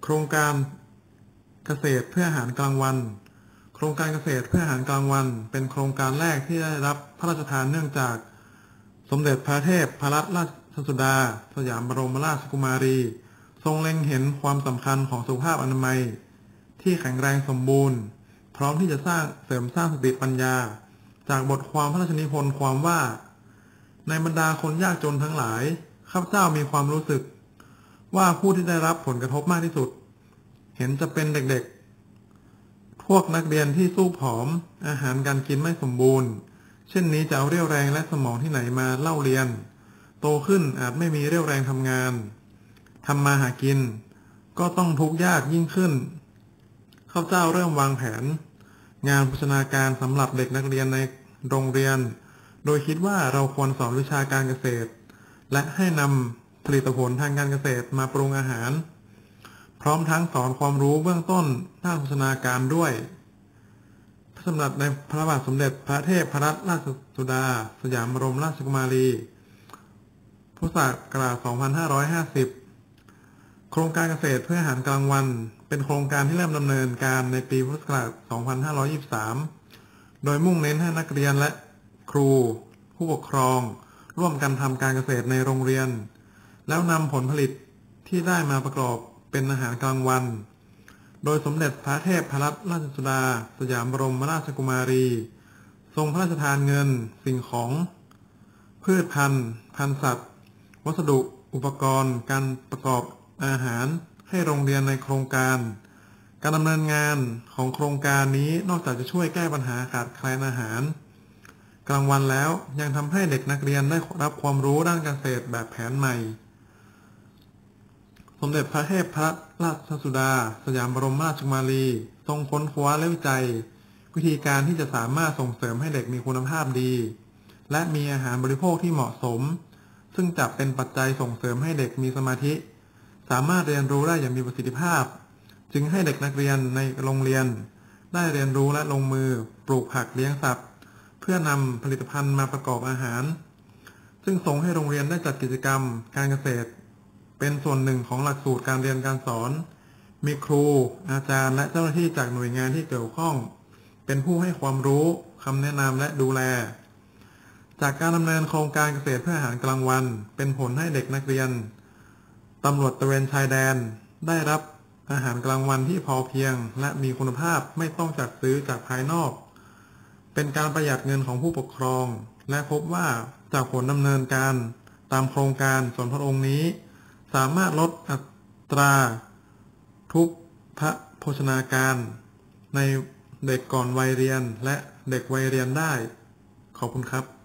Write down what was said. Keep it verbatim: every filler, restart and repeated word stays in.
ครงการเกษตรเพื่ออาหารกลางวันโครงการเกษตรเพื่ออาหารกลางวันเป็นโครงการแรกที่ได้รับพระราชทานเนื่องจากสมเด็จพระเทพรัตนราชสุดาสยามบรมราชกุมารีทรงเล็งเห็นความสำคัญของสุขภาพอนามัยที่แข็งแรงสมบูรณ์พร้อมที่จะสร้างเสริมสร้างสติปัญญาจากบทความพระราชนิพนธ์ความว่าในบรรดาคนยากจนทั้งหลายข้าพเจ้ามีความรู้สึกว่าผู้ที่ได้รับผลกระทบมากที่สุดเห็นจะเป็นเด็กๆพวกนักเรียนที่สู้ผอมอาหารการกินไม่สมบูรณ์เช่นนี้จะเอาเรี่ยวแรงและสมองที่ไหนมาเล่าเรียนโตขึ้นอาจไม่มีเรี่ยวแรงทำงานทำมาหากินก็ต้องทุกข์ยากยิ่งขึ้นข้าพเจ้าเริ่มวางแผนงานโภชนาการสำหรับเด็กนักเรียนในโรงเรียนโดยคิดว่าเราควรสอนวิชาการเกษตรและให้นำผลิตผลทางการเกษตรมาปรุงอาหารพร้อมทั้งสอนความรู้เบื้องต้นด้านโภชนาการด้วยพระสำนักในพระบาทสมเด็จพระเทพรัตนราชสุดาสยามบรมราชกุมารีพุทธศักราช สองพันห้าร้อยห้าสิบ โครงการเกษตรเพื่ออาหารกลางวันเป็นโครงการที่เริ่มดำเนินการในปีพุทธศักราช สองพันห้าร้อยยี่สิบสาม โดยมุ่งเน้นให้นักเรียนและครูผู้ปกครองร่วมกันทำการเกษตรในโรงเรียนแล้วนำผลผลิตที่ได้มาประกอบเป็นอาหารกลางวันโดยสมเด็จพระเทพรัตนราชสุดาสยามบรมราชกุมารีทรงพระราชทานเงินสิ่งของพืชพันธุ์พันธุ์สัตว์วัสดุอุปกรณ์การประกอบอาหารให้โรงเรียนในโครงการการดำเนินงานของโครงการนี้นอกจากจะช่วยแก้ปัญหาขาดแคลนอาหารกลางวันแล้วยังทำให้เด็กนักเรียนได้รับความรู้ด้านเกษตรแบบแผนใหม่สมเด็จพระเทพรัตนราชสุดาสยามบรมราชกุมารีทรงค้นคว้าและวิจัยวิธีการที่จะสามารถส่งเสริมให้เด็กมีคุณภาพดีและมีอาหารบริโภคที่เหมาะสมซึ่งจะเป็นปัจจัยส่งเสริมให้เด็กมีสมาธิสามารถเรียนรู้ได้อย่างมีประสิทธิภาพจึงให้เด็กนักเรียนในโรงเรียนได้เรียนรู้และลงมือปลูกผักเลี้ยงสัตว์เพื่อนำผลิตภัณฑ์มาประกอบอาหารซึ่งส่งให้โรงเรียนได้จัดกิจกรรมการเกษตรเป็นส่วนหนึ่งของหลักสูตรการเรียนการสอนมีครูอาจารย์และเจ้าหน้าที่จากหน่วยงานที่เกี่ยวข้องเป็นผู้ให้ความรู้คำแนะนำและดูแลจากการดำเนินโครงการเกษตรเพื่ออาหารกลางวันเป็นผลให้เด็กนักเรียนตำรวจตระเวนชายแดนได้รับอาหารกลางวันที่พอเพียงและมีคุณภาพไม่ต้องจัดซื้อจากภายนอกเป็นการประหยัดเงินของผู้ปกครองและพบว่าจากผลดำเนินการตามโครงการส่วนพระองค์นี้สามารถลดอัตราทุพพโภชนาการในเด็กก่อนวัยเรียนและเด็กวัยเรียนได้ขอบคุณครับ